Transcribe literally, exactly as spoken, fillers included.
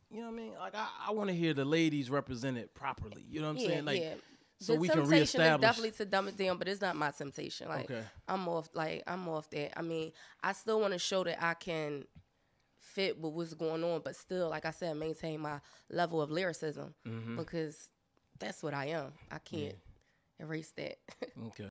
you know what I mean? Like I, I want to hear the ladies represented properly. You know what I'm yeah, saying? Like, yeah. so the we can temptation reestablish. is definitely to dumb it down, but it's not my temptation. Like, Okay. I'm off. Like, I'm off that. I mean, I still want to show that I can fit with what's going on, but still, like I said, maintain my level of lyricism Mm-hmm. because that's what I am. I can't yeah. erase that. Okay.